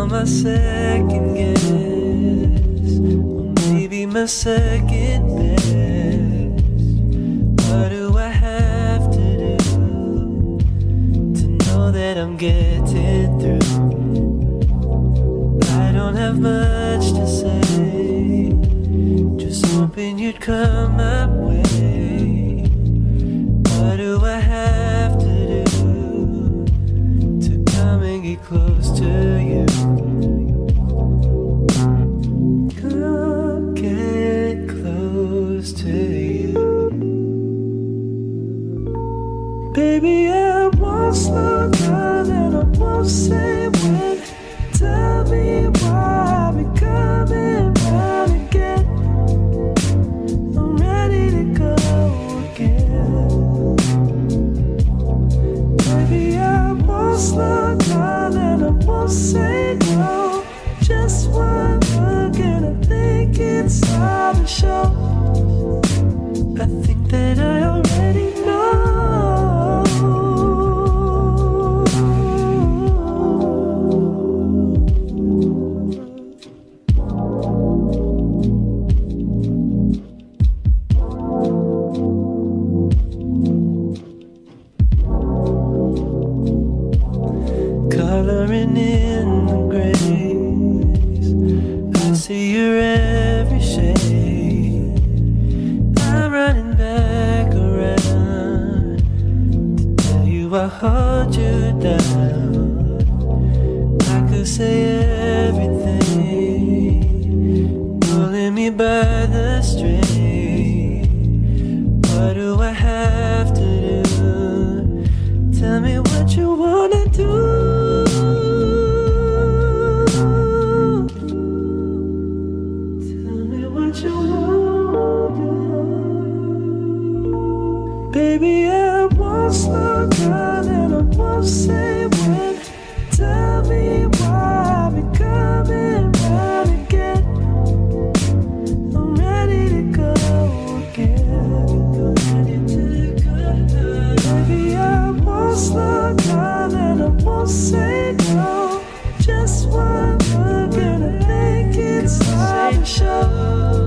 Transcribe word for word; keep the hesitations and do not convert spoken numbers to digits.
my second guess, or maybe my second best. What do I have to do to know that I'm getting through? I don't have much to say, just hoping you'd come my way. What do I have to do to come and get close to you? Come get close to you. Baby, I won't slow down and I won't say when. Tell me why we coming round again. I'm ready to go again. Baby, I won't slow down and I won't say no. Just one look and I think it's time to show. I think that I already know. Coloring in the grays, I see your every shade. I'm running back around to tell you I hold you down. I could say everything, pulling me by the string. What do I have to do? Tell me what you wanna do. Baby, I won't slow down and I won't say when. Tell me why we coming round again. I'm ready to go again. Ready to go. Baby, I won't slow down and I won't say no. Just one look and I think it's time to show.